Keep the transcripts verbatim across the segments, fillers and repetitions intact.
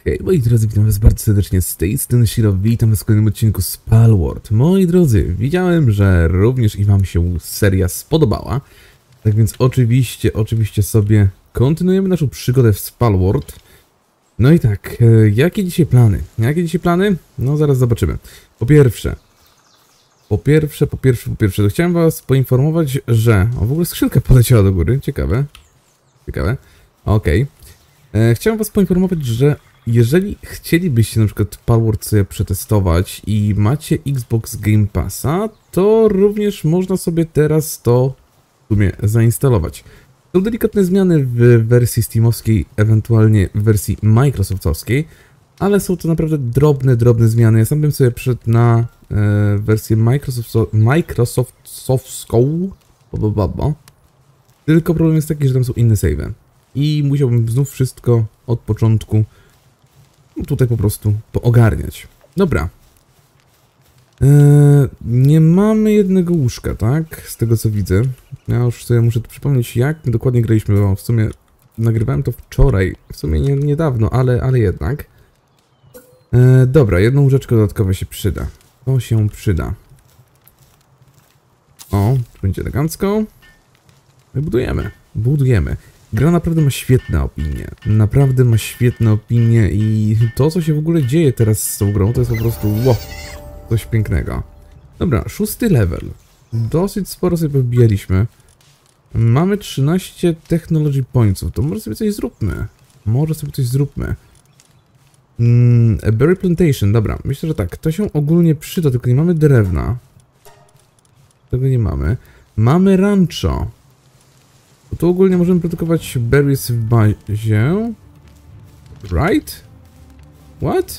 Hej, moi drodzy, witam was bardzo serdecznie z tej strony Shiro, witam was w kolejnym odcinku z Palworld. Moi drodzy, widziałem, że również i wam się seria spodobała, tak więc oczywiście, oczywiście sobie kontynuujemy naszą przygodę w Palworld. No i tak, e, jakie dzisiaj plany? Jakie dzisiaj plany? No zaraz zobaczymy. Po pierwsze, po pierwsze, po pierwsze, po pierwsze, to chciałem was poinformować, że... O, w ogóle skrzynka poleciała do góry, ciekawe. Ciekawe, okej. Okay. Chciałem was poinformować, że jeżeli chcielibyście na przykład Palworld sobie przetestować i macie Xbox Game Passa, to również można sobie teraz to w sumie zainstalować. Są delikatne zmiany w wersji steamowskiej, ewentualnie w wersji microsoftowskiej, ale są to naprawdę drobne, drobne zmiany. Ja sam bym sobie przyszedł na e, wersję Microsoft, Microsoftowską, tylko problem jest taki, że tam są inne save'y i musiałbym znów wszystko od początku tutaj po prostu poogarniać. Dobra. Eee, nie mamy jednego łóżka, tak? Z tego co widzę. Ja już sobie muszę to przypomnieć, jak my dokładnie graliśmy, bo w sumie nagrywałem to wczoraj. W sumie nie, niedawno, ale, ale jednak. Eee, dobra, jedno łóżeczko dodatkowe się przyda. To się przyda. O, to będzie elegancko. Budujemy. Budujemy. Gra naprawdę ma świetne opinie, naprawdę ma świetne opinie i to, co się w ogóle dzieje teraz z tą grą, to jest po prostu wow, coś pięknego. Dobra, szósty level. Dosyć sporo sobie pobijaliśmy. Mamy trzynaście technology pointsów, to może sobie coś zróbmy. Może sobie coś zróbmy. Mm, a berry plantation, dobra, myślę, że tak, to się ogólnie przyda, tylko nie mamy drewna. Tego nie mamy. Mamy rancho. Tu ogólnie możemy produkować berries w bazie. Right? What?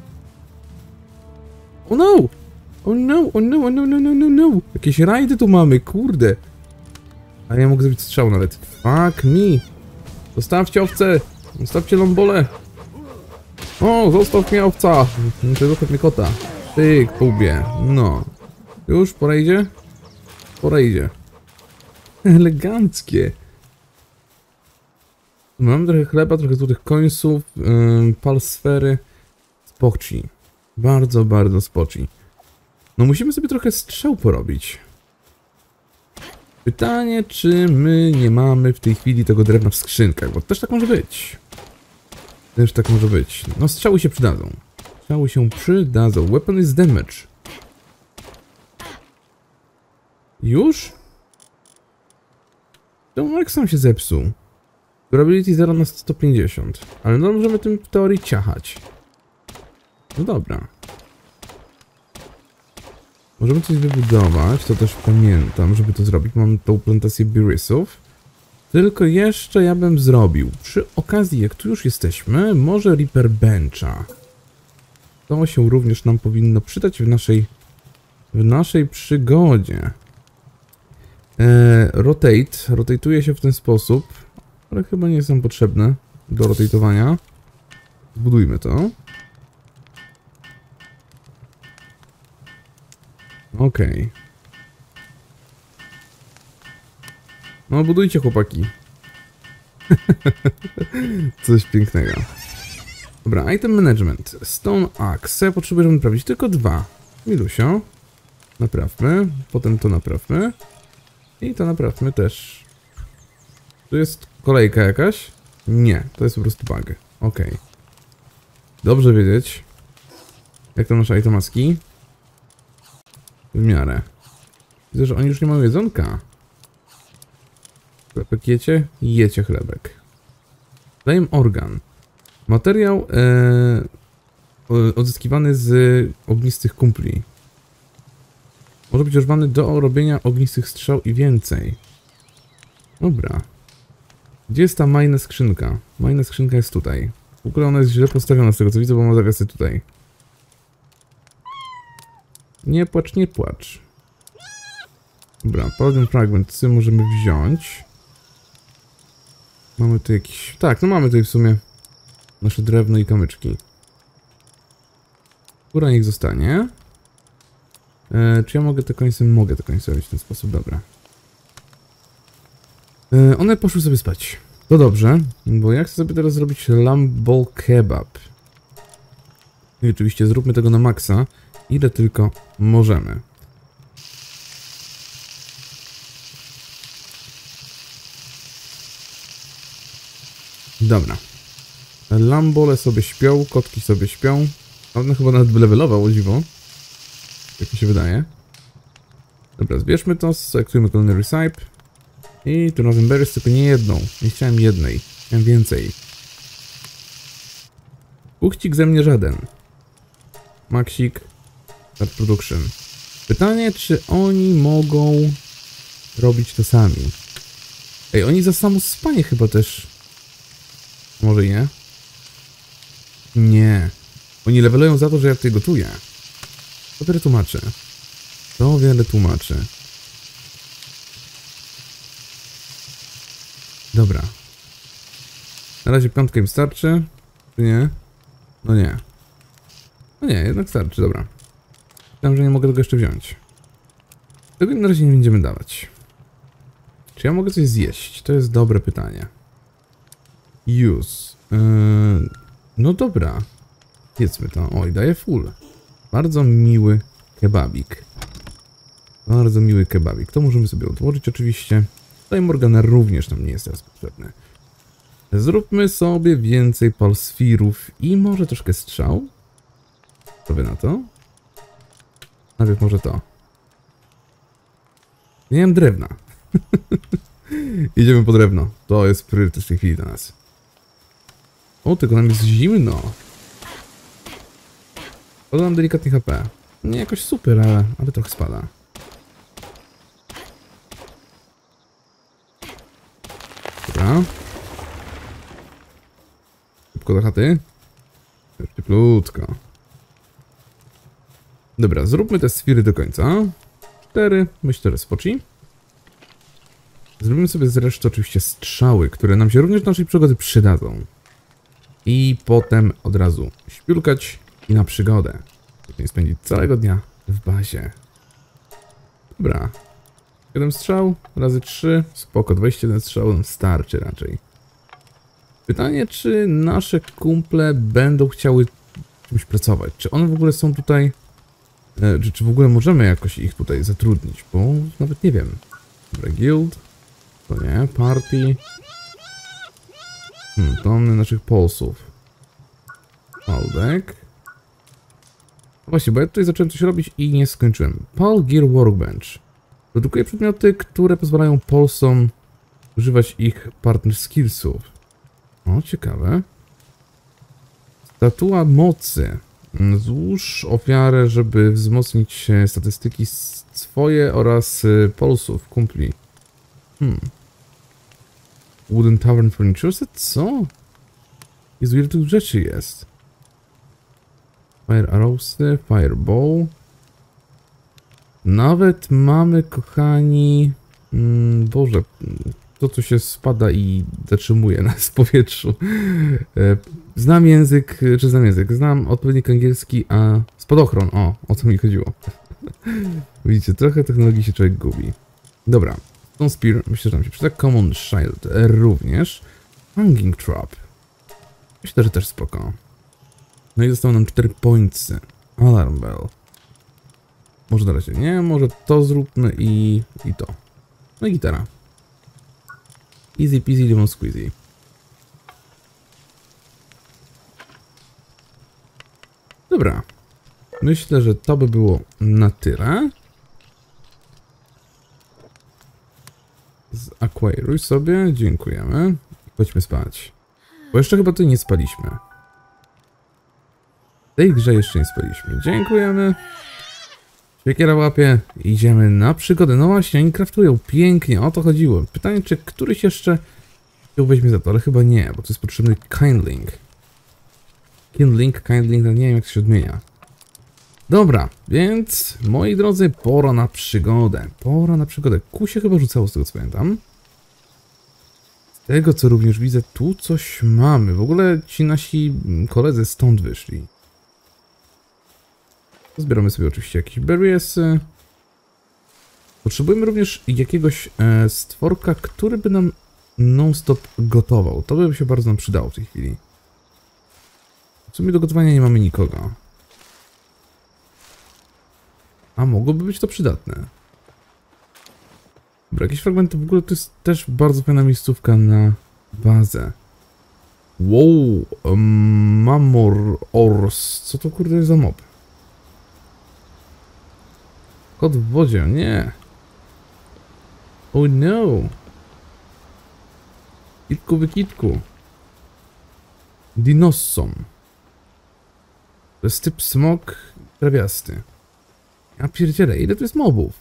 Oh no! Oh no, oh no, oh no, no, no, no, no! Jakieś rajdy tu mamy, kurde! A ja mogę zrobić strzał nawet. Fuck me! Zostawcie owce! Zostawcie lombole! O, zostaw mnie owca! Zostaw mnie kota! Tyk, półbie. No. Już? Pora idzie? Pora idzie. Eleganckie. Mam trochę chleba, trochę złotych końców, yy, palsfery. Spoci. Bardzo, bardzo spoci. No musimy sobie trochę strzał porobić. Pytanie, czy my nie mamy w tej chwili tego drewna w skrzynkach, bo też tak może być. Też tak może być. No strzały się przydadzą. Strzały się przydadzą. Weapon is damage. Już? To Mark sam się zepsuł. Durability zero na sto pięćdziesiąt. Ale no możemy tym w teorii ciachać. No dobra. Możemy coś wybudować, to też pamiętam, żeby to zrobić. Mam tą plantację berriesów. Tylko jeszcze ja bym zrobił. Przy okazji, jak tu już jesteśmy, może Reaper Bencha. To się również nam powinno przydać w naszej, w naszej przygodzie. E, rotate. Rotatuje się w ten sposób, ale chyba nie są potrzebne do rotatowania. Zbudujmy to. Okej. Okay. No budujcie, chłopaki. Coś pięknego. Dobra, item management. Stone axe. Potrzebuję, żeby naprawić tylko dwa. Milusio. Naprawmy. Potem to naprawmy. I to naprawmy też. Tu jest kolejka jakaś? Nie, to jest po prostu bug. Ok. Dobrze wiedzieć. Jak to nasze itemaski? W miarę. Widzę, że oni już nie mają jedzonka. Chlebek jecie? Jecie chlebek. Flame organ. Materiał e, odzyskiwany z ognistych kumpli. Może być używany do robienia ognistych strzał i więcej. Dobra. Gdzie jest ta majna skrzynka? Majna skrzynka jest tutaj. W ogóle ona jest źle postawiona z tego co widzę, bo ma zagasy tutaj. Nie płacz, nie płacz. Dobra, Paladin Fragment sobie możemy wziąć. Mamy tu jakiś... Tak, no mamy tutaj w sumie nasze drewno i kamyczki. Góra niech zostanie. E, czy ja mogę te końce? Mogę te końce robić w ten sposób, dobra. E, one poszły sobie spać. To dobrze, bo ja chcę sobie teraz zrobić lamb ball kebab. I oczywiście zróbmy tego na maksa, ile tylko możemy. Dobra. Lambole sobie śpią, kotki sobie śpią. One chyba nawet wylevelował, o dziwo. Jak mi się wydaje. Dobra, zbierzmy to, selektujmy culinary sype. I tu razem berries, tylko nie jedną. Nie chciałem jednej, chciałem więcej. Kuchcik ze mnie żaden. Maxik. Start production. Pytanie, czy oni mogą robić to sami? Ej, oni za samo spanie chyba też. Może i nie? Nie. Oni levelują za to, że ja tutaj gotuję. To wiele tłumaczy. To wiele tłumaczy. Dobra. Na razie piątkę im starczy. Czy nie? No nie. No nie, jednak starczy, dobra. Myślałem, że nie mogę tego jeszcze wziąć. Tego im na razie nie będziemy dawać. Czy ja mogę coś zjeść? To jest dobre pytanie. Use. Yy, no dobra. Jedzmy to. Oj, daje full. Bardzo miły kebabik. Bardzo miły kebabik. To możemy sobie odłożyć oczywiście. Tutaj Morgana również nam nie jest teraz potrzebny. Zróbmy sobie więcej palsfirów i może troszkę strzał. Co wy na to? Najpierw może to. Nie mam drewna. Idziemy po drewno. To jest priorytet w tej chwili dla nas. O, tylko nam jest zimno. Podam delikatnie H P. Nie jakoś super, ale, ale trochę spada. Dobra. Szybko do chaty. Cieplutko. Dobra, zróbmy te sfiry do końca. Cztery, myślę, że spoci. Zrobimy sobie zresztą oczywiście strzały, które nam się również do naszej przygody przydadzą. I potem od razu śpiulkać i na przygodę. Później spędzić całego dnia w bazie. Dobra. siedem strzał razy trzy. Spoko, dwadzieścia jeden strzał nam starczy raczej. Pytanie, czy nasze kumple będą chciały czymś pracować? Czy one w ogóle są tutaj... Czy, czy w ogóle możemy jakoś ich tutaj zatrudnić? Bo nawet nie wiem. Dobra, guild. To nie, party. Hmm, to mamy naszych polsów. Paldek. Właśnie, bo ja tutaj zacząłem coś robić i nie skończyłem. Pal Gear Workbench. Produkuje przedmioty, które pozwalają Polsom używać ich partner skillsów. O, ciekawe. Statua mocy. Złóż ofiarę, żeby wzmocnić statystyki swoje oraz Polsów, kumpli. Hmm. Wooden Tavern Furniture? Co? Jezu, ile tych rzeczy jest? Fire Arrowsy, Fireball. Nawet mamy, kochani... Mm, Boże, to co się spada i zatrzymuje nas w powietrzu. Znam język, czy znam język? Znam odpowiednik angielski, a spadochron, o, o co mi chodziło. Widzicie, trochę technologii się człowiek gubi. Dobra, Stone Spear, myślę, że nam się przyda. Common Shield również. Hanging Trap. Myślę, że też spoko. No i zostały nam cztery pointsy. Alarm Bell. Może na razie nie, może to zróbmy i, i to. No i gitara. Easy peasy lemon squeezy. Dobra. Myślę, że to by było na tyle. Zakwairuj sobie, dziękujemy. Chodźmy spać. Bo jeszcze chyba tutaj nie spaliśmy. W tej grze jeszcze nie spaliśmy. Dziękujemy. Siekiera łapie. Idziemy na przygodę. No właśnie, oni craftują pięknie. O to chodziło. Pytanie, czy któryś jeszcze się weźmie za to, ale chyba nie, bo to jest potrzebny kindling. Kindling, kindling, no nie wiem jak to się odmienia. Dobra, więc moi drodzy, pora na przygodę. Pora na przygodę. Ku się chyba rzucało z tego co pamiętam. Z tego co również widzę, tu coś mamy. W ogóle ci nasi koledzy stąd wyszli. Zbieramy sobie oczywiście jakieś berriesy. Potrzebujemy również jakiegoś e, stworka, który by nam non-stop gotował. To by się bardzo nam przydało w tej chwili. W sumie do gotowania nie mamy nikogo. A mogłoby być to przydatne. Dobra, jakieś fragmenty, w ogóle to jest też bardzo fajna miejscówka na bazę. Wow, um, Mamor Ors. Co to kurde jest za mob? Kot w wodzie, nie. Oh no. Kitku wykitku. Dinossom. To jest typ smok trawiasty. Ja pierdzielę, ile tu jest mobów?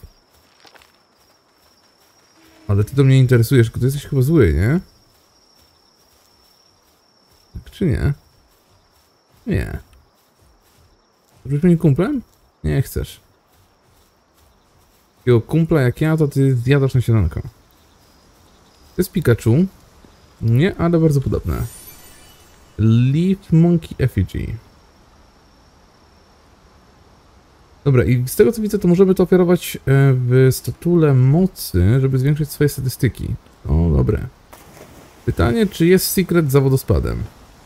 Ale ty to mnie interesujesz, tylko ty jesteś chyba zły, nie? Tak czy nie? Nie. Chcesz być kumplem? Nie chcesz. Takiego kumpla jak ja, to ty zjadasz na śniadanko. To jest Pikachu. Nie, ale bardzo podobne. Leaf Monkey Effigy. Dobra, i z tego co widzę, to możemy to ofiarować w statule mocy, żeby zwiększyć swoje statystyki. O, dobre. Pytanie, czy jest secret za wodospadem?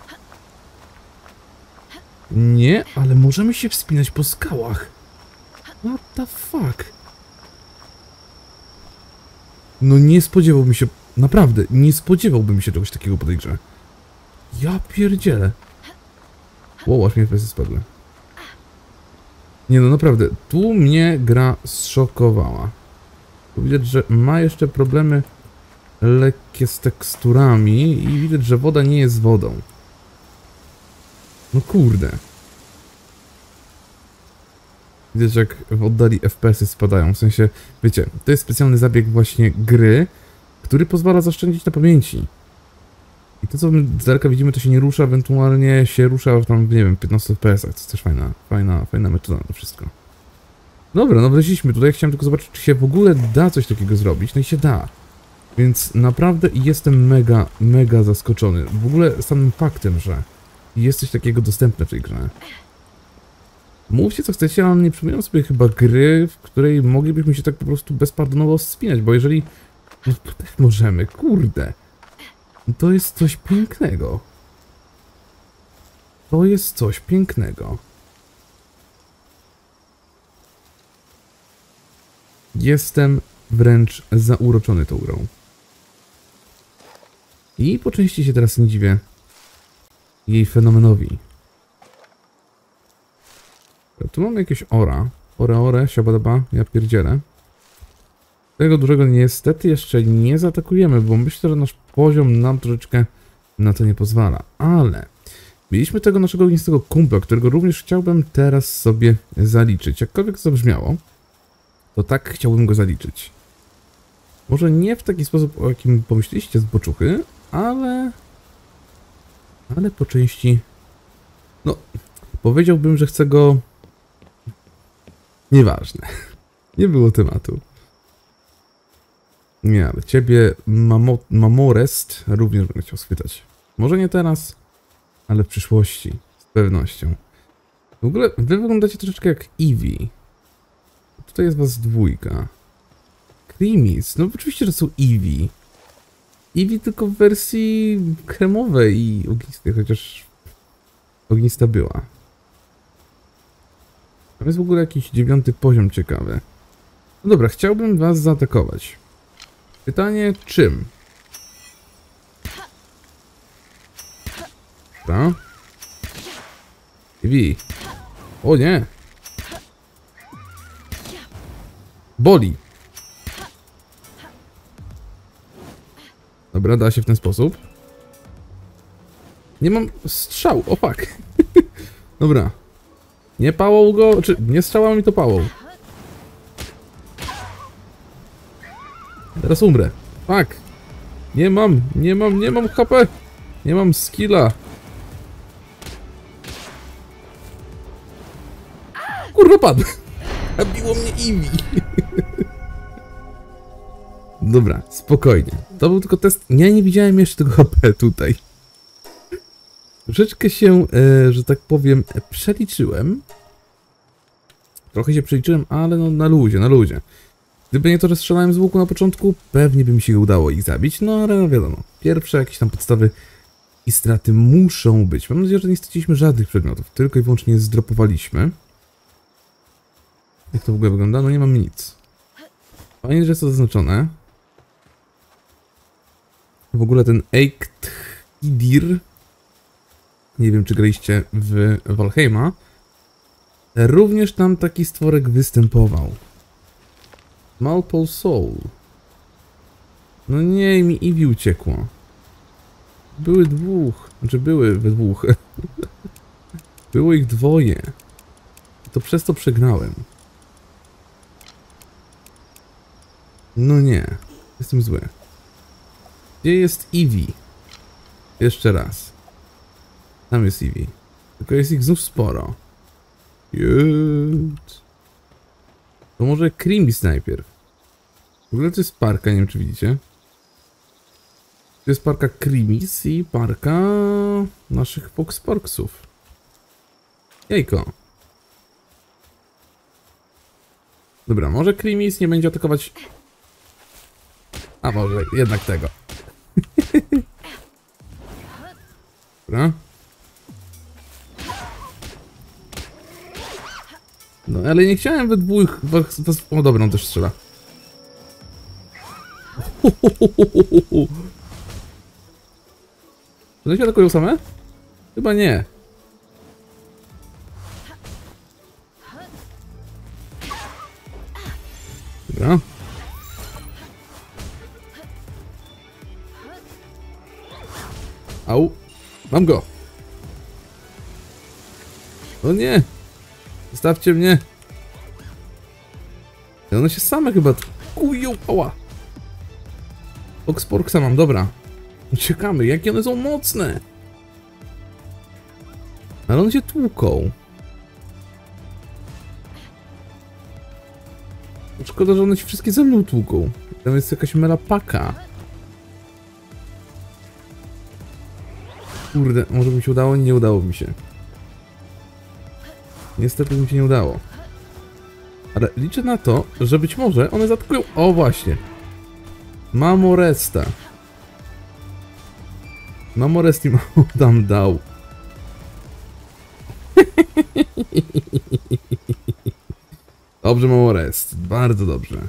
Nie, ale możemy się wspinać po skałach. What the fuck? No nie spodziewałbym się, naprawdę, nie spodziewałbym się czegoś takiego po tej grze. Ja pierdzielę. Wow, aż mnie presy spadły. Nie no, naprawdę, tu mnie gra zszokowała. Tu widać, że ma jeszcze problemy lekkie z teksturami i widać, że woda nie jest wodą. No kurde. Widać, jak w oddali F P S-y spadają, w sensie, wiecie, to jest specjalny zabieg właśnie gry, który pozwala zaoszczędzić na pamięci. I to, co my z daleka widzimy, to się nie rusza, ewentualnie się rusza w tam, nie wiem, piętnaście F P S-ach. To jest też fajna, fajna, fajna metoda na to wszystko. Dobra, no wleźliśmy tutaj. Chciałem tylko zobaczyć, czy się w ogóle da coś takiego zrobić. No i się da. Więc naprawdę jestem mega, mega zaskoczony. W ogóle samym faktem, że jest coś takiego dostępne w tej grze. Mówcie co chcecie, ale nie przypominam sobie chyba gry, w której moglibyśmy się tak po prostu bezpardonowo wspinać, bo jeżeli... No tak możemy, kurde. To jest coś pięknego. To jest coś pięknego. Jestem wręcz zauroczony tą grą. I po części się teraz nie dziwię jej fenomenowi. Tu mamy jakieś ora. Ore, ore, siabadaba, ja pierdzielę. Tego dużego niestety jeszcze nie zaatakujemy, bo myślę, że nasz poziom nam troszeczkę na to nie pozwala. Ale mieliśmy tego naszego ognistego kumpla, którego również chciałbym teraz sobie zaliczyć. Jakkolwiek to zabrzmiało, to tak chciałbym go zaliczyć. Może nie w taki sposób, o jakim pomyśleliście z boczuchy, ale... Ale po części... No, powiedziałbym, że chcę go... Nieważne. Nie było tematu. Nie, ale ciebie mamo, Mamorest również będę chciał schwytać. Może nie teraz, ale w przyszłości. Z pewnością. W ogóle wy wyglądacie troszeczkę jak Eevee. Tutaj jest was dwójka. Creamies. No oczywiście, że są Eevee. Eevee tylko w wersji kremowej i ognistej, chociaż ognista była. Tam jest w ogóle jakiś dziewiąty poziom ciekawy. No dobra, chciałbym was zaatakować. Pytanie, czym? Dobra. Eevee. O nie! Boli! Dobra, da się w ten sposób. Nie mam strzał, o fuck. Dobra. Nie pałą go, czy nie strzałami, to pałą. Teraz umrę. Fuck. Nie mam, nie mam, nie mam H P. Nie mam skilla. Kurwa padł. Zabiło mnie Eevee. Dobra, spokojnie. To był tylko test. Ja nie widziałem jeszcze tego H P tutaj. Troszeczkę się, e, że tak powiem, przeliczyłem. Trochę się przeliczyłem, ale no na luzie, na luzie. Gdyby nie to, że strzelałem z łuku na początku, pewnie by mi się udało ich zabić. No ale no wiadomo, pierwsze jakieś tam podstawy i straty muszą być. Mam nadzieję, że nie straciliśmy żadnych przedmiotów, tylko i wyłącznie je zdropowaliśmy. Jak to w ogóle wygląda? No nie mam nic. Fajnie, że jest to zaznaczone. W ogóle ten Eikthydir, nie wiem czy graliście w Valheima, również tam taki stworek występował. Malpole Soul. No nie, mi Eevee uciekło. Były dwóch, znaczy były we dwóch. Było ich dwoje. To przez to przegnałem. No nie, jestem zły. Gdzie jest Eevee? Jeszcze raz. Tam jest Eevee. Tylko jest ich znów sporo. Jut. To może Krimis najpierw. W ogóle to jest parka, nie wiem czy widzicie. To jest parka Krimis i parka naszych Foxporksów. Jejko. Dobra, może Krimis nie będzie atakować... A może jednak tego. Dobra. No ale nie chciałem we dwóch... O dobra, on też strzela. One się atakują same? Chyba nie. Dobra. Au. Mam go. O nie. Zostawcie mnie. I one się same chyba kują. Ała. Foxporksa mam, dobra. Uciekamy, jakie one są mocne. Ale one się tłuką. Szkoda, że one się wszystkie ze mną tłuką. Tam jest jakaś melapaka. Kurde, może by mi się udało? Nie udało mi się. Niestety mi się nie udało. Ale liczę na to, że być może one zaatakują... O właśnie. Mamoresta. Mamoresti mało tam dał. Dobrze, Mamorest. Bardzo dobrze.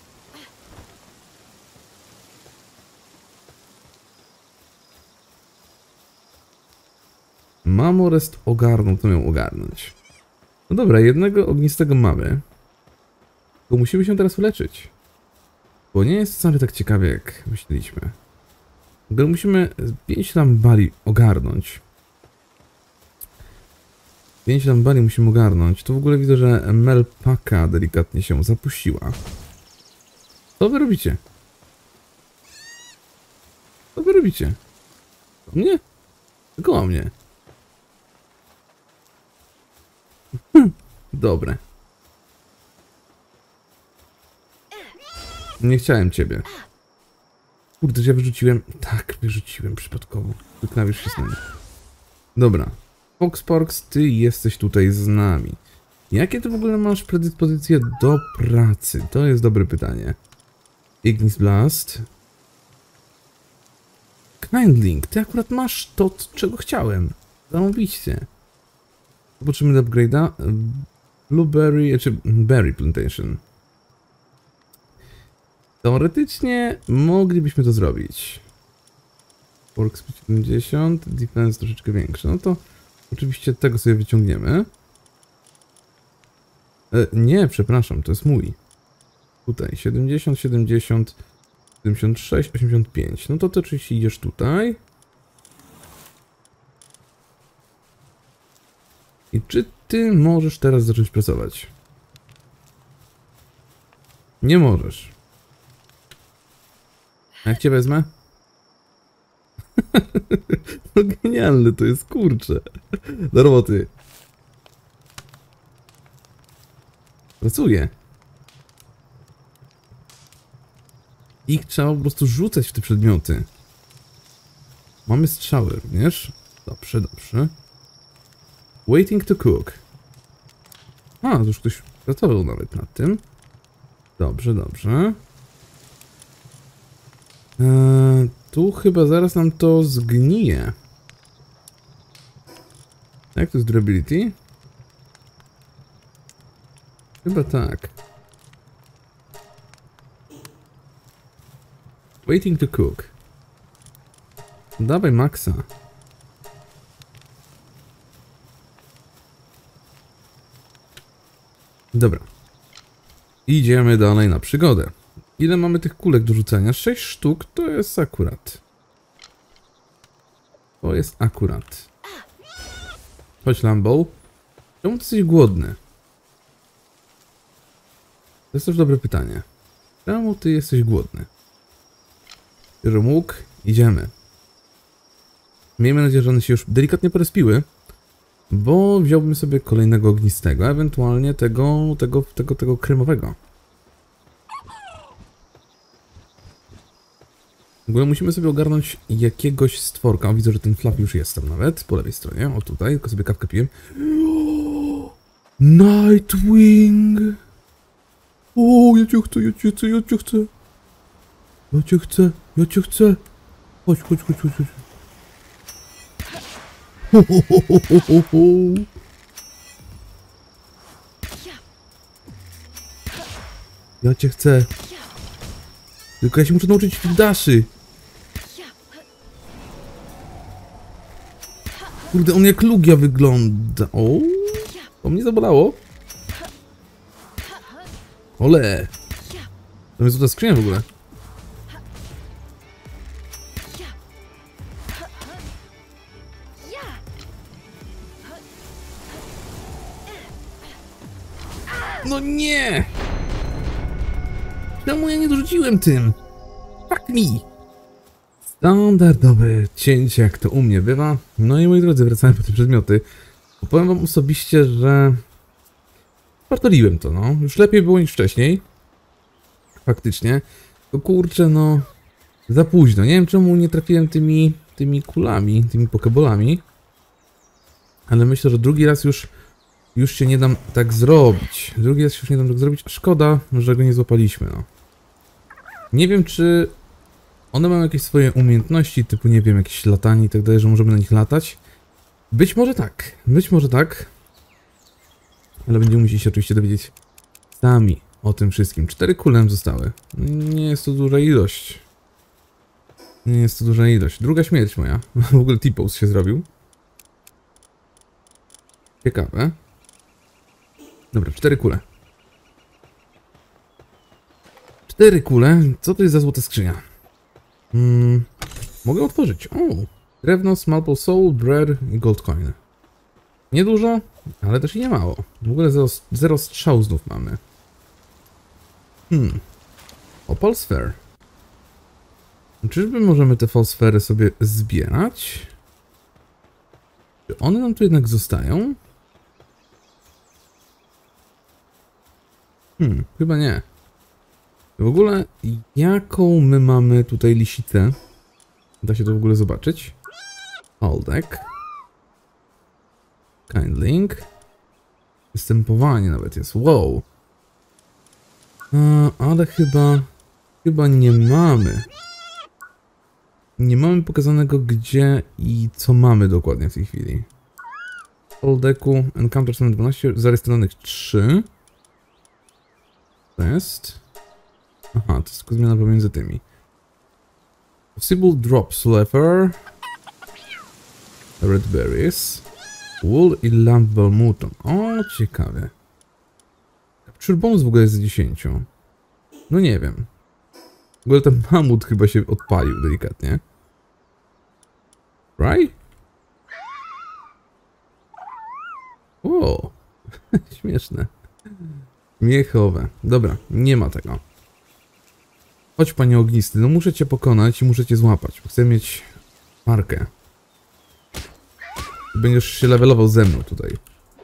Mamorest ogarnął, to miał ogarnąć. No dobra, jednego ognistego mamy. Tylko musimy się teraz uleczyć. Bo nie jest wcale tak ciekawie, jak myśleliśmy. Tylko musimy pięć lambali ogarnąć. pięć lambali musimy ogarnąć. Tu w ogóle widzę, że Melpaka delikatnie się zapuściła. Co wy robicie? Co wy robicie? O mnie? Tylko o mnie. Hm, dobre. Nie chciałem ciebie. Kurde, że ja wyrzuciłem... Tak, wyrzuciłem przypadkowo. Tu klawisz wcisnąłem. Dobra. Foxporks, ty jesteś tutaj z nami. Jakie ty w ogóle masz predyspozycje do pracy? To jest dobre pytanie. Ignis Blast. Kindling, ty akurat masz to, czego chciałem. Zarobiście. Zobaczymy do upgrade'a. Blueberry, czy Berry Plantation. Teoretycznie moglibyśmy to zrobić. Work speed siedemdziesiąt, defense troszeczkę większy. No to oczywiście tego sobie wyciągniemy. E, nie, przepraszam, to jest mój. Tutaj siedemdziesiąt, siedemdziesiąt, siedemdziesiąt sześć, osiemdziesiąt pięć. No to ty oczywiście idziesz tutaj. I czy ty możesz teraz zacząć pracować? Nie możesz. A jak cię wezmę? No genialne to jest, kurczę. Do roboty. Pracuję. Ich trzeba po prostu rzucać w te przedmioty. Mamy strzały również. Dobrze, dobrze. Waiting to cook. A, to już ktoś pracował nawet nad tym. Dobrze, dobrze. Eee, tu chyba zaraz nam to zgnije. Jak to jest durability? Chyba tak. Waiting to cook. Dawaj Maxa. Dobra. Idziemy dalej na przygodę. Ile mamy tych kulek do rzucenia? sześć sztuk to jest akurat. To jest akurat. Chodź Lambo. Czemu ty jesteś głodny? To jest też dobre pytanie. Czemu ty jesteś głodny? Bierze łuk, idziemy. Miejmy nadzieję, że one się już delikatnie porespiły, bo wziąłbym sobie kolejnego ognistego, ewentualnie tego, tego, tego, tego kremowego. W ogóle musimy sobie ogarnąć jakiegoś stworka. O, widzę, że ten flap już jest tam nawet, po lewej stronie. O, tutaj, tylko sobie kawkę piłem. Nightwing! O, ja cię chcę, ja cię chcę, ja cię chcę. Ja cię chcę, ja cię chcę. Chodź, chodź, chodź, chodź, chodź. Ho, ho, ho, ho, ho, ho. Ja cię chcę. Tylko ja się muszę nauczyć tych daszy. Kurde, on jak Lugia wygląda. O, to mnie zabolało. Ole. To jest ta skrzynia w ogóle. No nie! Czemu ja nie dorzuciłem tym? Fuck me! Standardowe cięcie, jak to u mnie bywa. No i moi drodzy, wracamy po te przedmioty. Powiem wam osobiście, że... Spartoliłem to, no. Już lepiej było niż wcześniej. Faktycznie. To kurczę, no... Za późno. Nie wiem, czemu nie trafiłem tymi... tymi kulami, tymi pokebolami. Ale myślę, że drugi raz już... Już się nie dam tak zrobić. Drugi raz się już nie dam tak zrobić. Szkoda, że go nie złapaliśmy, no. Nie wiem, czy one mają jakieś swoje umiejętności, typu, nie wiem, jakieś latanie i tak dalej, że możemy na nich latać. Być może tak. Być może tak. Ale będziemy musieli się oczywiście dowiedzieć sami o tym wszystkim. Cztery kule nam zostały. Nie jest to duża ilość. Nie jest to duża ilość. Druga śmierć moja. W ogóle T-pose się zrobił. Ciekawe. Dobra, cztery kule. Cztery kule. Co to jest za złota skrzynia? Hmm, mogę otworzyć. O, drewno, small soul, bread i gold coin. Niedużo, ale też i nie mało. W ogóle zero, zero strzał znów mamy. Hmm. Opal sphere. Czyżby możemy te falsfery sobie zbierać? Czy one nam tu jednak zostają? Hmm, chyba nie. W ogóle, jaką my mamy tutaj lisicę? Da się to w ogóle zobaczyć. Oldek. Kindling. Występowanie nawet jest. Wow. A, ale chyba... Chyba nie mamy. Nie mamy pokazanego gdzie i co mamy dokładnie w tej chwili. W Oldeku Encounter sto dwanaście, zarejestrowanych trzy. To jest... Aha, to jest tylko zmiana pomiędzy tymi. Possible drops leather. Red berries. Wool i lamp balmuton. O, ciekawe. Capture bonus w ogóle jest z dziesięć. No nie wiem. W ogóle ten mamut chyba się odpalił delikatnie. Right? O, śmieszne. Miechowe. Dobra, nie ma tego. Chodź, panie ognisty, no muszę cię pokonać i muszę cię złapać. Chcę mieć markę. Będziesz się levelował ze mną tutaj.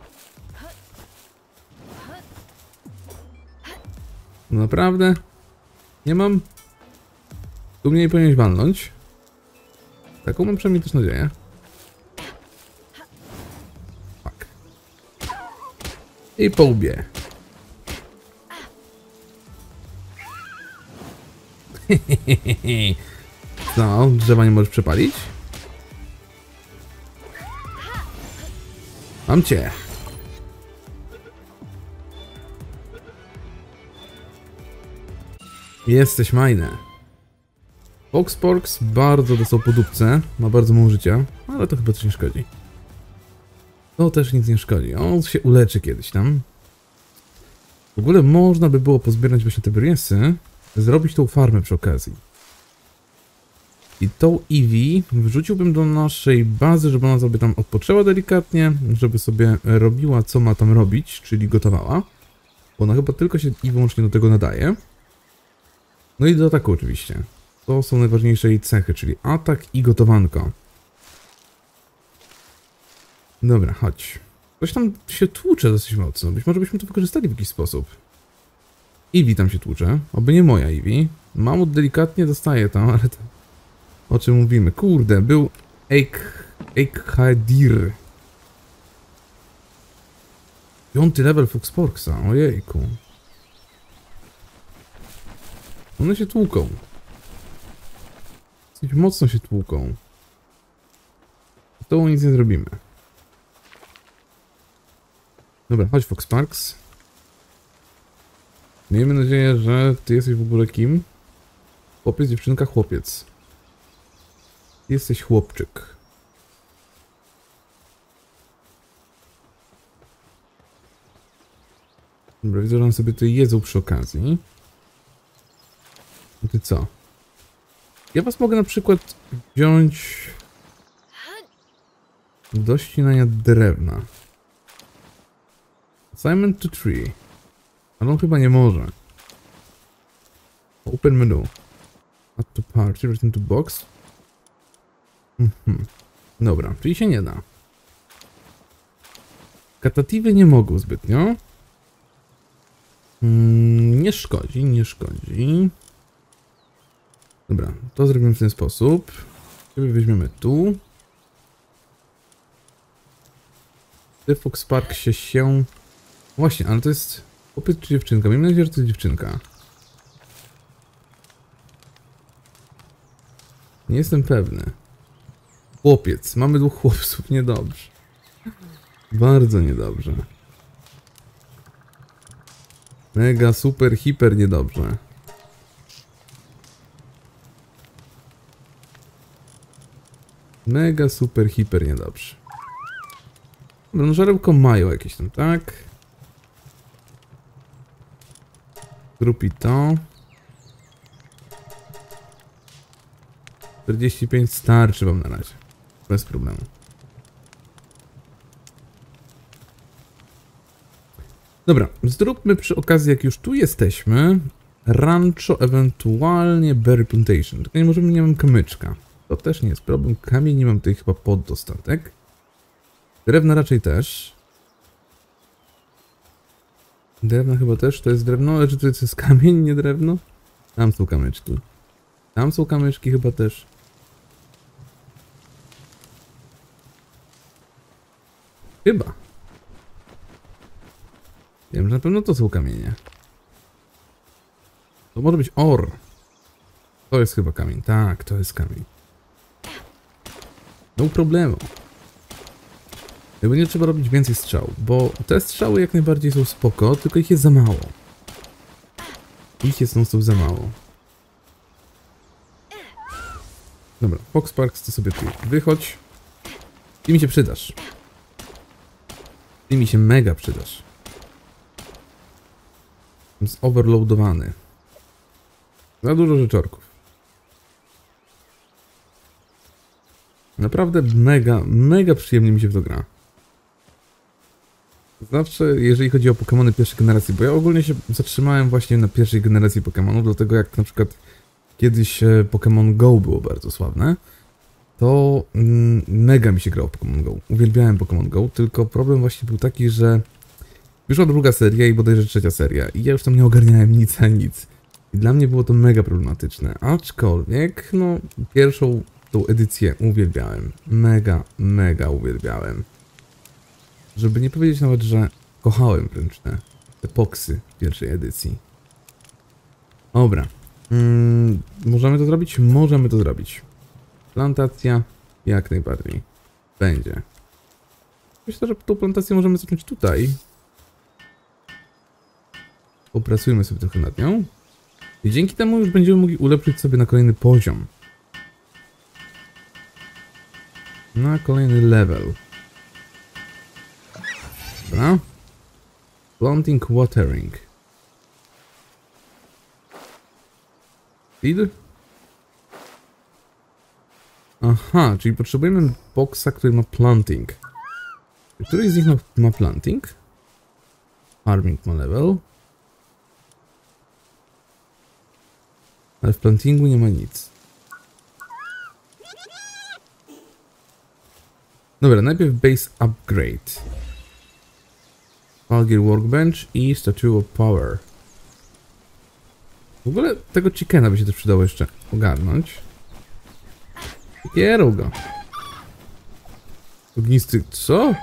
No naprawdę? Nie mam? Tu mnie nie powinieneś walnąć. Taką mam przynajmniej też nadzieję. Tak. I po łbie. No, drzewa nie możesz przepalić? Mam cię. Jesteś majne. Foxporks bardzo dostał po dupce, ma bardzo mało życia, ale to chyba coś nie szkodzi. To też nic nie szkodzi, on się uleczy kiedyś tam. W ogóle można by było pozbierać właśnie te briesy, zrobić tą farmę przy okazji. I tą Eevee wrzuciłbym do naszej bazy, żeby ona sobie tam odpoczęła delikatnie, żeby sobie robiła co ma tam robić, czyli gotowała. Bo ona chyba tylko się i wyłącznie do tego nadaje. No i do ataku oczywiście. To są najważniejsze jej cechy, czyli atak i gotowanko. Dobra, chodź. Coś tam się tłucze dosyć mocno. Być może byśmy to wykorzystali w jakiś sposób. Eevee tam się tłucze. Oby nie moja Eevee. Mamut delikatnie dostaje tam, ale to... O czym mówimy? Kurde, był... Eikhadir. Piąty level Foxporksa. Ojejku. One się tłuką. Dosyć mocno się tłuką. Z tobą nic nie zrobimy. Dobra, chodź Foxparks. Miejmy nadzieję, że ty jesteś w ogóle kim? Chłopiec, dziewczynka, chłopiec. Ty jesteś chłopczyk. Dobra, widzę, że on sobie tutaj jedzą przy okazji. No ty co? Ja was mogę na przykład wziąć do ścinania drewna. Assignment to tree. Ale on chyba nie może. Open menu. Add to party, return to box. Mhm. Dobra, czyli się nie da. Katatywy nie mogą zbytnio. Mm, nie szkodzi, nie szkodzi. Dobra, to zrobimy w ten sposób. Ciebie weźmiemy tu. Ty Foxpark się się... Właśnie, ale to jest chłopiec czy dziewczynka? Miejmy nadzieję, że to jest dziewczynka. Nie jestem pewny. Chłopiec. Mamy dwóch chłopców. Niedobrze. Bardzo niedobrze. Mega, super, hiper niedobrze. Mega, super, hiper niedobrze. Dobra, no żarełko mają jakieś tam, tak? Grupi to. czterdzieści pięć starczy wam na razie. Bez problemu. Dobra, zróbmy przy okazji, jak już tu jesteśmy, rancho, ewentualnie berry plantation. Tylko nie możemy, nie mam kamyczka. To też nie jest problem. Kamień nie mam tutaj chyba pod dostatek. Drewna raczej też. Drewna chyba też. To jest drewno, ale czy to jest kamień, nie drewno? Tam są kamyczki. Tam są kamyczki chyba też. Chyba. Wiem, że na pewno to są kamienie. To może być or. To jest chyba kamień. Tak, to jest kamień. No problemu. Jakby nie trzeba robić więcej strzał, bo te strzały jak najbardziej są spoko, tylko ich jest za mało. Ich jest non stop za mało. Dobra, Foxparks, ty sobie tu wychodź. Ty mi się przydasz. Ty mi się mega przydasz. Jest overloadowany. Za dużo rzeczorków. Naprawdę mega, mega przyjemnie mi się w to gra. Zawsze, jeżeli chodzi o Pokemony pierwszej generacji, bo ja ogólnie się zatrzymałem właśnie na pierwszej generacji Pokemonów, dlatego jak na przykład kiedyś Pokémon Go było bardzo sławne, to mm, mega mi się grało w Pokémon Go. Uwielbiałem Pokémon Go, tylko problem właśnie był taki, że wyszła druga seria i bodajże trzecia seria i ja już tam nie ogarniałem nic a nic. I dla mnie było to mega problematyczne, aczkolwiek, no, pierwszą tą edycję uwielbiałem. Mega, mega uwielbiałem. Żeby nie powiedzieć nawet, że kochałem wręcz te epoksy pierwszej edycji. Dobra. Mm, możemy to zrobić? Możemy to zrobić. Plantacja jak najbardziej. Będzie. Myślę, że tą plantację możemy zacząć tutaj. Popracujmy sobie trochę nad nią. I dzięki temu już będziemy mogli ulepszyć sobie na kolejny poziom. Na kolejny level. Dobra. Planting watering. Seed? Aha, czyli potrzebujemy boxa, który ma planting. Który z nich ma, ma planting? Farming ma level. Ale w plantingu nie ma nic. Dobra, najpierw base upgrade. Algir workbench i statue of power. W ogóle tego chickena by się też przydało jeszcze ogarnąć. Kieruj go. Ognisty... Co?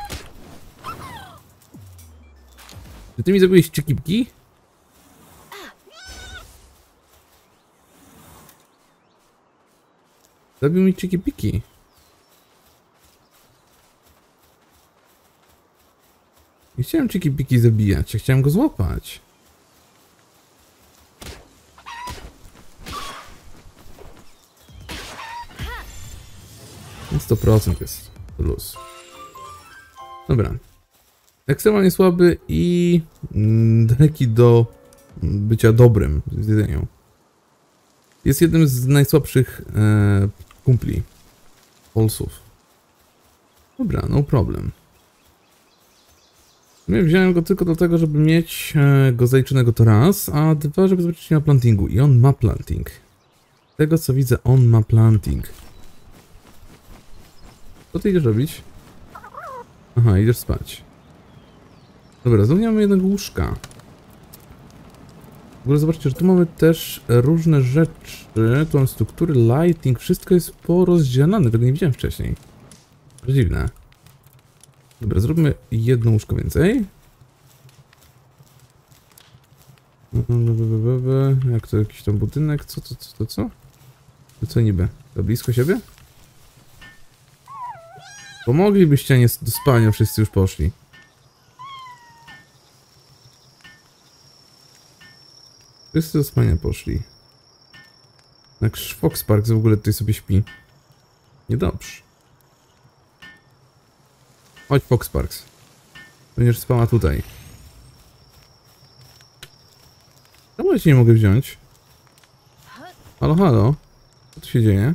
Czy ty mi zrobiłeś czekipki? Zrobił mi czekipiki. Nie chciałem czekipiki zabijać, ja chciałem go złapać. sto procent jest plus. Dobra. Ekstremalnie słaby i mm, daleki do bycia dobrym w jedzeniu. Jest jednym z najsłabszych e, kumpli. Polsów. Dobra, no problem. Ja wziąłem go tylko dlatego, żeby mieć e, go zaliczonego to raz, a dwa, żeby zobaczyć, czy ma plantingu. I on ma planting. Z tego co widzę, on ma planting. Co ty idziesz robić? Aha, idziesz spać. Dobra, znowu nie mamy jednego łóżka. W ogóle zobaczcie, że tu mamy też różne rzeczy. Tu mamy struktury, lighting, wszystko jest porozdzielane, tego nie widziałem wcześniej. Dziwne. Dobra, zróbmy jedno łóżko więcej. Jak to jakiś tam budynek? Co, co, co, to co? To co niby? To blisko siebie? Pomoglibyście, nie do spania, wszyscy już poszli. Wszyscy do spania poszli. Jak Fox Parks w ogóle tutaj sobie śpi. Niedobrze. Chodź, Fox Parks. Będziesz spała tutaj. Czemu ja cię nie mogę wziąć? Halo, halo? Co tu się dzieje?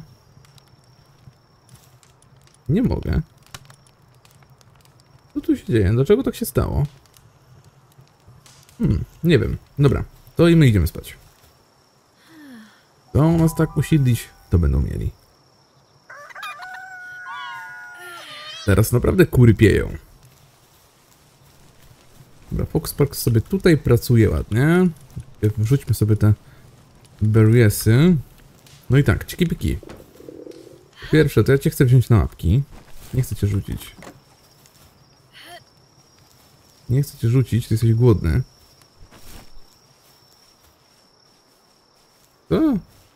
Nie mogę. Co tu się dzieje? Dlaczego tak się stało? Hmm, nie wiem. Dobra, to i my idziemy spać. To nas tak usiedlić, to będą mieli. Teraz naprawdę kury pieją. Dobra, Fox Park sobie tutaj pracuje ładnie. Wrzućmy sobie te berriesy. No i tak, ciki-piki. Pierwsze, to ja cię chcę wziąć na łapki. Nie chcę cię rzucić. Nie chcę cię rzucić, ty jesteś głodny. Co?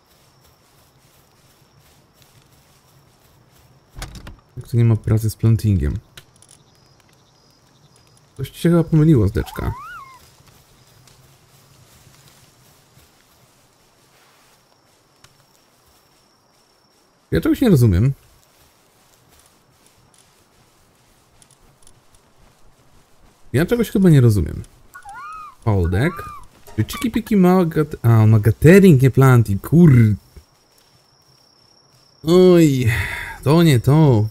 Jak to nie ma pracy z plantingiem? Coś ci się chyba pomyliło, zdeczka. Ja czegoś nie rozumiem. Ja czegoś chyba nie rozumiem. Holdek. Chiki piki ma... A, on ma gathering, nie planting. Kur... Oj... To nie to.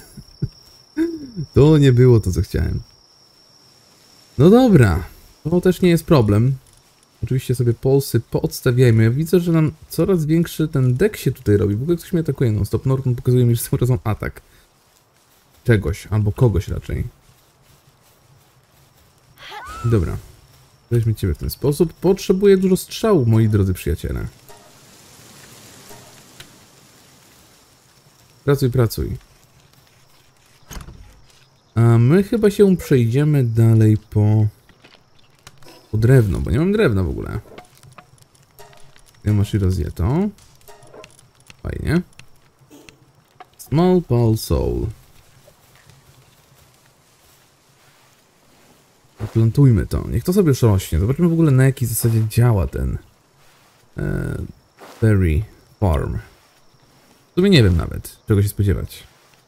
To nie było to, co chciałem. No dobra. To też nie jest problem. Oczywiście sobie polsy poodstawiajmy. Ja widzę, że nam coraz większy ten deck się tutaj robi. W ogóle ktoś mnie atakuje non stop. Norton pokazuje mi, że cały czas mam atak. Czegoś, albo kogoś raczej. Dobra. Weźmy ciebie w ten sposób. Potrzebuję dużo strzałów, moi drodzy przyjaciele. Pracuj, pracuj. A my chyba się przejdziemy dalej po... po drewno, bo nie mam drewna w ogóle. Ja masz i rozjetą. Fajnie. Small Pole Soul. Plantujmy to. Niech to sobie już rośnie. Zobaczymy w ogóle, na jakiej zasadzie działa ten E, Berry Farm. W sumie nie wiem nawet, czego się spodziewać.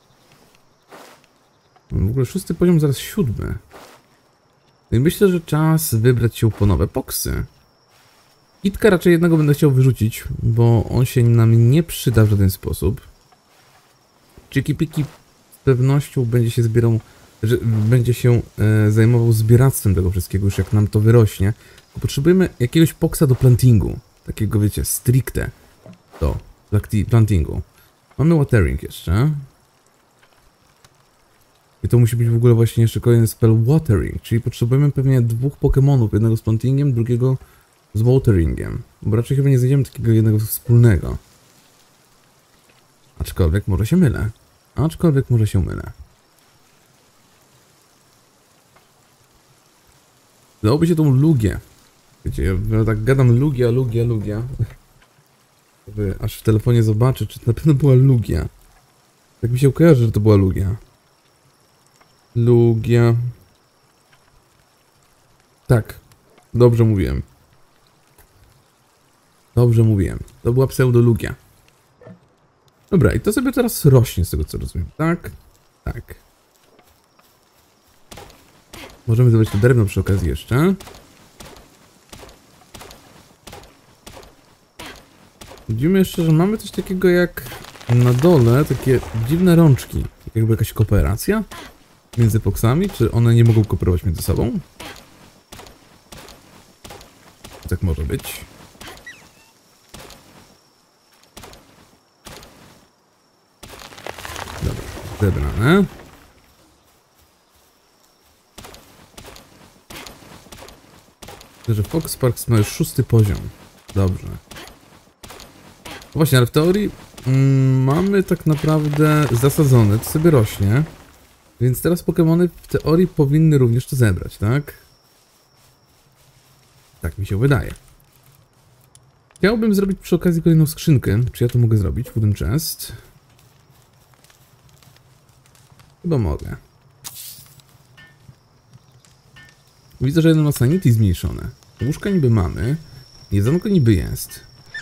W ogóle szósty poziom, zaraz siódmy. No i myślę, że czas wybrać się po nowe poksy. Kitka raczej jednego będę chciał wyrzucić, bo on się nam nie przyda w żaden sposób. Czyki-piki z pewnością będzie się zbierał, że będzie się e, zajmował zbieractwem tego wszystkiego, już jak nam to wyrośnie. Potrzebujemy jakiegoś poksa do plantingu. Takiego, wiecie, stricte do plantingu. Mamy watering jeszcze. I to musi być w ogóle właśnie jeszcze kolejny spell watering, czyli potrzebujemy pewnie dwóch Pokemonów, jednego z plantingiem, drugiego z wateringiem, bo raczej chyba nie znajdziemy takiego jednego wspólnego. Aczkolwiek może się mylę. Aczkolwiek może się mylę. Dałoby się tą Lugię. Wiecie, ja tak gadam Lugia, Lugia, Lugia. Aż w telefonie zobaczę, czy to na pewno była Lugia. Tak mi się kojarzy, że to była Lugia. Lugia. Tak. Dobrze mówiłem. Dobrze mówiłem. To była pseudolugia. Dobra, i to sobie teraz rośnie z tego, co rozumiem. Tak? Tak. Możemy zdobyć to drewno przy okazji jeszcze. Widzimy jeszcze, że mamy coś takiego jak na dole, takie dziwne rączki. Tak jakby jakaś kooperacja między poksami. Czy one nie mogą kooperować między sobą? Tak może być. Dobra, zebrane. Że Fox Parks ma już szósty poziom. Dobrze. Właśnie, ale w teorii mm, mamy tak naprawdę zasadzone, to sobie rośnie. Więc teraz Pokemony w teorii powinny również to zebrać, tak? Tak mi się wydaje. Chciałbym zrobić przy okazji kolejną skrzynkę. Czy ja to mogę zrobić? Wooden chest. Chyba mogę. Widzę, że jedno ma sanity zmniejszone. Łóżka niby mamy. Jedzonko niby jest.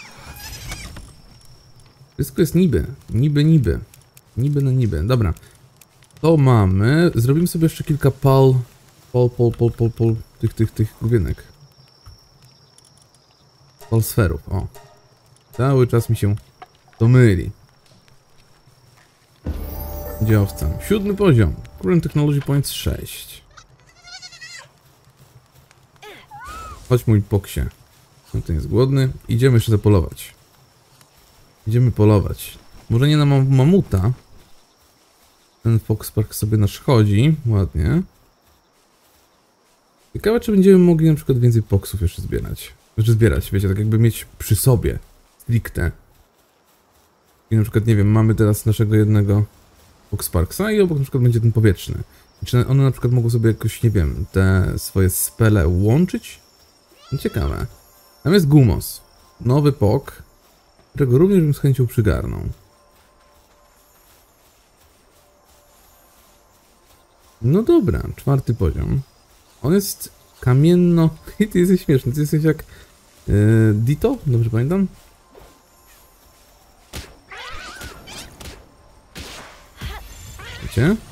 Wszystko jest niby. Niby, niby. Niby na niby. Dobra. To mamy. Zrobimy sobie jeszcze kilka pal... Pol, pol, pol, pol, pol... Tych, tych, tych główienek. Polsferów, o. Cały czas mi się to myli. Gdzie owca? Siódmy poziom. Current Technology Points sześć. Chodź mój poksie. No ten jest głodny. Idziemy jeszcze zapolować. Idziemy polować. Może nie na mam mamuta. Ten Fox Park sobie nasz chodzi. Ładnie. Ciekawe, czy będziemy mogli na przykład więcej poksów jeszcze zbierać. Znaczy zbierać, wiecie, tak jakby mieć przy sobie. Stricte. I na przykład, nie wiem, mamy teraz naszego jednego Fox Parksa i obok na przykład będzie ten powietrzny. I czy one na przykład mogą sobie jakoś, nie wiem, te swoje spele łączyć? No ciekawe. Tam jest Gumos. Nowy pok, którego również bym z chęcią przygarnął. No dobra, czwarty poziom. On jest kamienno... I ty jesteś śmieszny, ty jesteś jak... Yy, Ditto? Dobrze pamiętam? Wiecie?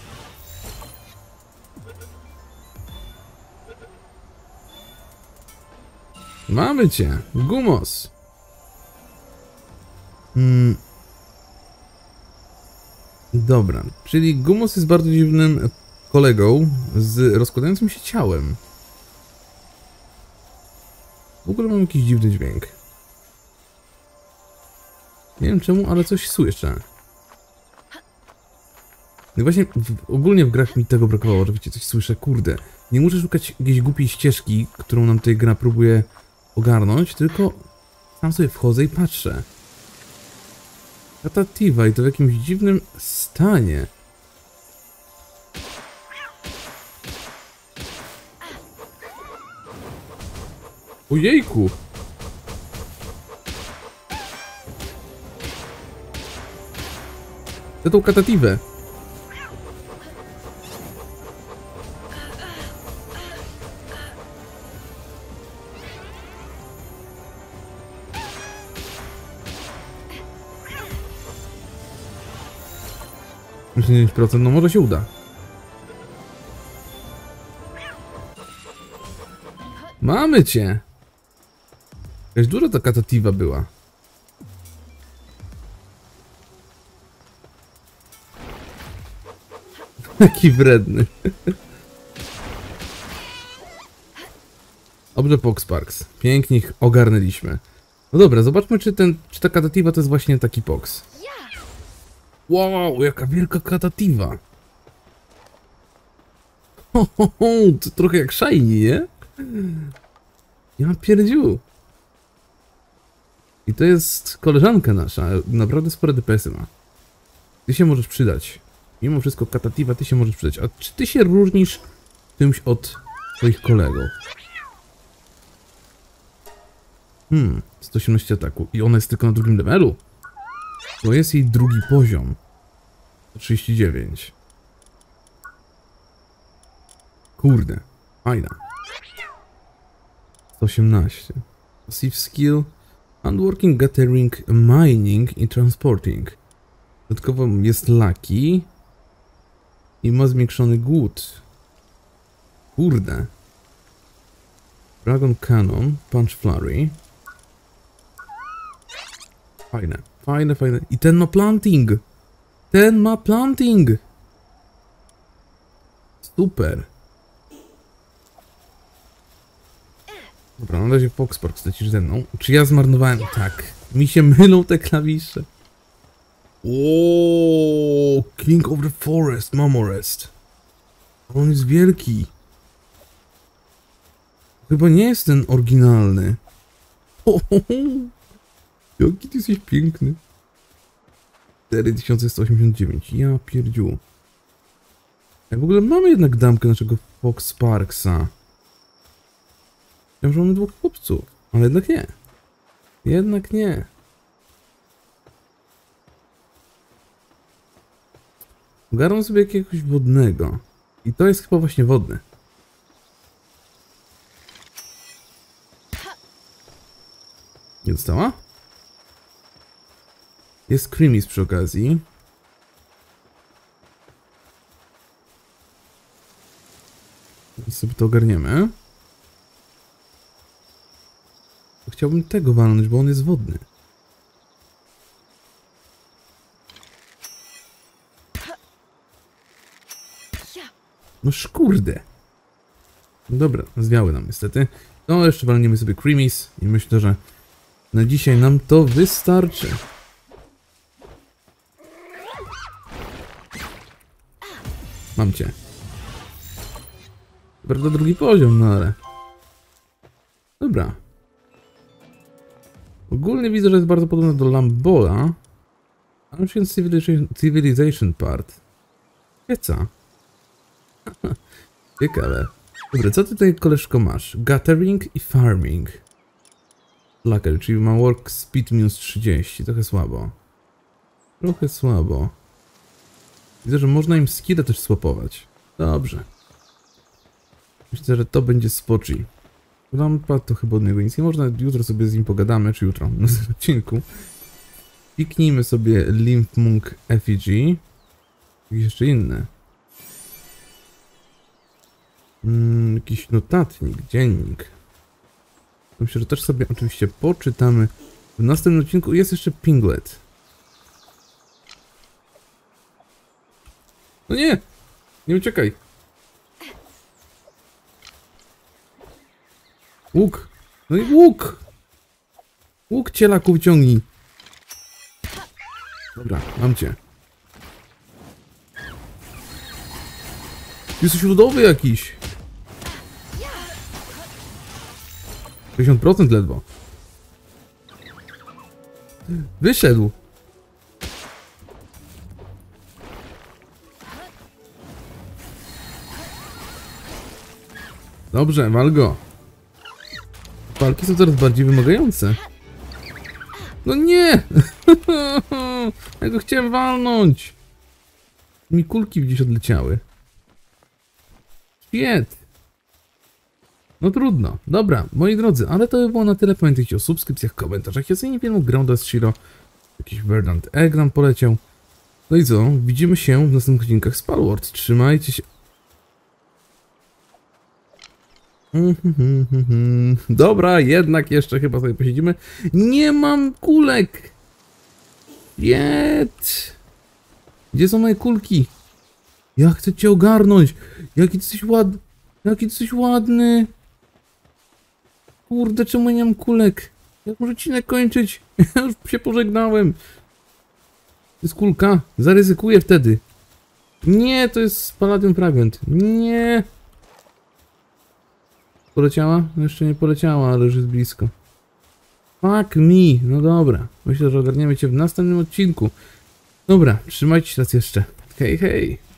Mamy cię! Gumos! Hmm. Dobra, czyli Gumos jest bardzo dziwnym kolegą z rozkładającym się ciałem. W ogóle mam jakiś dziwny dźwięk. Nie wiem czemu, ale coś słyszę. No i właśnie w, ogólnie w grach mi tego brakowało, że wiecie, coś słyszę, kurde. Nie muszę szukać jakiejś głupiej ścieżki, którą nam tutaj gra próbuje ogarnąć, tylko sam sobie wchodzę i patrzę. Katativa i to w jakimś dziwnym stanie. Ojejku! Za tą katativę. dziewięć procent, no może się uda. Mamy cię! Jakaś duża ta katativa była. Jaki wredny. Dobrze, Poxparks. Pięknie ich ogarnęliśmy. No dobra, zobaczmy, czy, ten, czy ta katativa to jest właśnie taki Pox. Wow, jaka wielka katativa. Ho, ho, ho, to trochę jak Shiny, nie? Ja pierdziu. I to jest koleżanka nasza. Naprawdę spore D P S-y ma. Ty się możesz przydać. Mimo wszystko, katativa, ty się możesz przydać. A czy ty się różnisz czymś od swoich kolegów? Hmm, sto osiemnaście ataku. I ona jest tylko na drugim levelu. To jest jej drugi poziom. trzydzieści dziewięć. Kurde, fajna. sto osiemnaście. Passive skill. Handworking, gathering, mining i transporting. Dodatkowo jest lucky. I ma zwiększony głód. Kurde. Dragon Cannon, Punch Flurry. Fajne, fajne, fajne. I ten ma planting. Ten ma planting. Super. Dobra, na razie Poxparks, lecisz ze mną. Czy ja zmarnowałem? Tak. Mi się mylą te klawisze. Ooo, King of the Forest, Mamorest. On jest wielki. Chyba nie jest ten oryginalny. Ho, ho, ho. Jaki ty jesteś piękny. cztery tysiące sto osiemdziesiąt dziewięć. Ja pierdziu. Ja w ogóle mamy jednak damkę naszego Poxparksa. Ja że mamy dwóch chłopców, ale jednak nie. Jednak nie. Ogarnę sobie jakiegoś wodnego. I to jest chyba właśnie wodny. Nie dostała? Jest Creamies przy okazji. Więc sobie to ogarniemy. Chciałbym tego walnąć, bo on jest wodny. No szkurde. Dobra, zwiały nam niestety. No jeszcze walniemy sobie Creamies i myślę, że na dzisiaj nam to wystarczy. Mam cię. Prawda, drugi poziom, no ale... Dobra. Ogólnie widzę, że jest bardzo podobna do Lambola. Ancient Civilization, Civilization Part. Pieca. Ciekawe. Dobra, co ty tutaj, koleżko, masz? Gathering i Farming. Slacker, czyli ma Work Speed minus trzydzieści. Trochę słabo. Trochę słabo. Widzę, że można im skilla też swapować. Dobrze. Myślę, że to będzie spoczy. Lampa to chyba od niego nic nie można. Jutro sobie z nim pogadamy, czy jutro na odcinku. Piknijmy sobie Lymphmunk Effigy. I jeszcze inne. Hmm, jakiś notatnik, dziennik. Myślę, że też sobie oczywiście poczytamy. W następnym odcinku jest jeszcze Pinglet. No nie! Nie uciekaj! Łuk! No i łuk! Łuk, cielaku, wyciągnij! Dobra, mam cię. Jesteś ludowy jakiś! sześćdziesiąt procent ledwo. Wyszedł! Dobrze, wal go. Walki są coraz bardziej wymagające. No nie! Ja go chciałem walnąć. Mi kulki gdzieś odleciały. Świet. No trudno. Dobra, moi drodzy, ale to by było na tyle. Pamiętajcie o subskrypcjach, komentarzach. Ja sobie nie wiem, grał do Shiro. Jakiś Verdant Egg nam poleciał. No i co? Widzimy się w następnych odcinkach z Palworld. Trzymajcie się. Dobra, jednak jeszcze chyba sobie posiedzimy. Nie mam kulek! Jet! Gdzie są moje kulki? Ja chcę cię ogarnąć! Jaki ty jesteś ładny! Jaki ty jesteś ładny! Kurde, czemu nie mam kulek? Jak może odcinek kończyć? Ja już się pożegnałem. To jest kulka. Zaryzykuję wtedy. Nie, to jest Palladium Fragment. Nie! Poleciała? No jeszcze nie poleciała, ale już jest blisko. Fuck me. No dobra. Myślę, że ogarniemy cię w następnym odcinku. Dobra, trzymajcie się raz jeszcze. Hej, hej.